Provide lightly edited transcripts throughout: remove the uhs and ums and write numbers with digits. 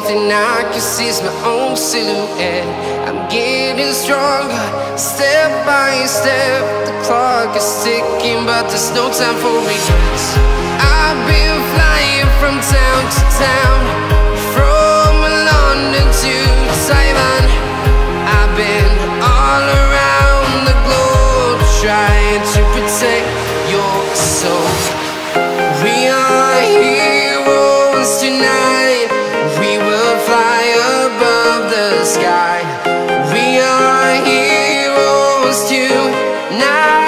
thing I can see is my own silhouette. I'm getting stronger, step by step. The clock is ticking, but there's no time for regrets. I've been flying from town to town, from London to Taiwan. I've been all around the globe, trying to protect your soul. We are heroes tonight. We will fly above the sky. We are heroes tonight.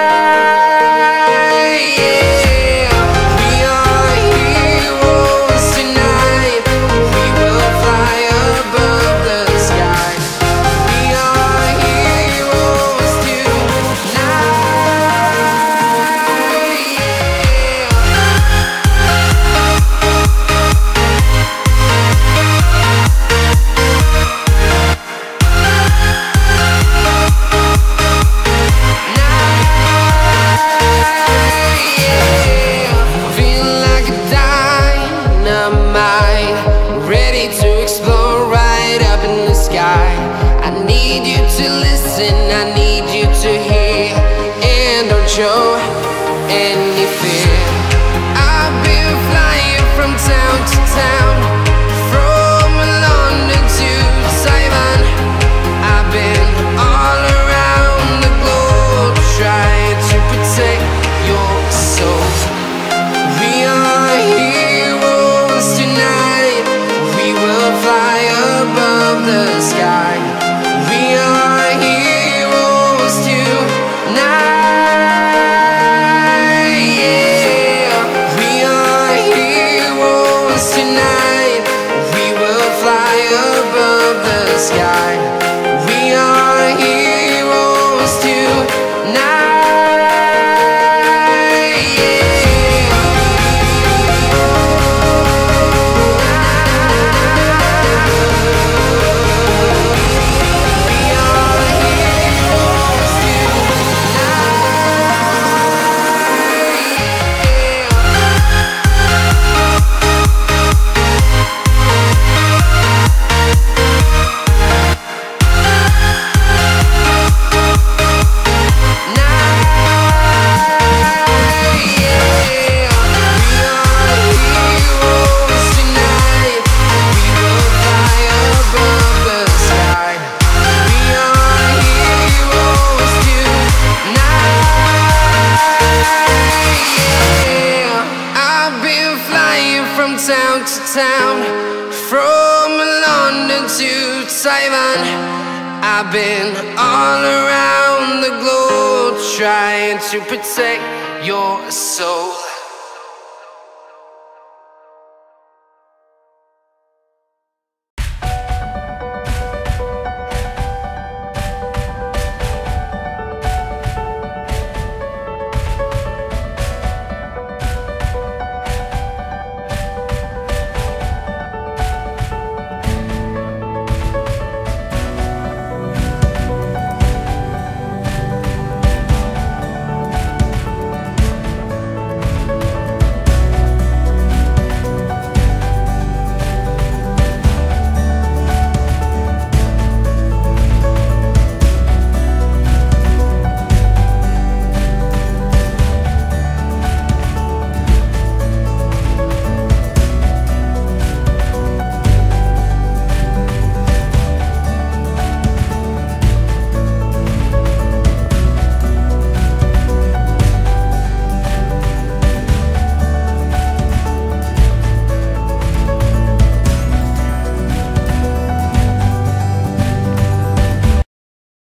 I need you to listen, I need you to hear, and don't show any fear. I've been flying from town to town, from London to Taiwan. I've been all around the globe, trying to protect your soul. We are heroes tonight. We will fly above the sky. We are heroes tonight. Yeah, we are heroes tonight. We will fly above the sky. We are heroes tonight. Town to town, from London to Taiwan. I've been all around the globe, trying to protect your soul.